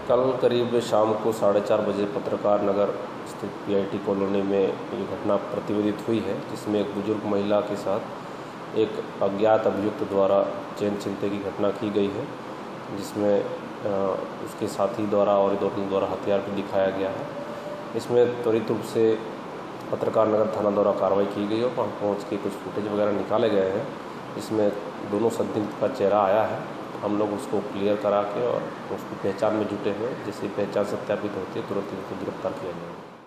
कल करीब शाम को 4:30 बजे पत्रकार नगर स्थित पीआईटी कॉलोनी में ये घटना प्रतिवेदित हुई है, जिसमें एक बुजुर्ग महिला के साथ एक अज्ञात अभियुक्त द्वारा चेन छीनते की घटना की गई है, जिसमें उसके साथी द्वारा और दोनों द्वारा हथियार भी दिखाया गया है। इसमें त्वरित रूप से पत्रकार नगर थाना द्वारा कार्रवाई की गई और वहाँ पहुँच के कुछ फुटेज वगैरह निकाले गए हैं। इसमें दोनों संदिग्ध का चेहरा आया है। हम लोग उसको क्लियर करा के और उसकी पहचान में जुटे हुए, जैसे पहचान सत्यापित होती है तुरंत ही उसको गिरफ्तार किया जाएगा।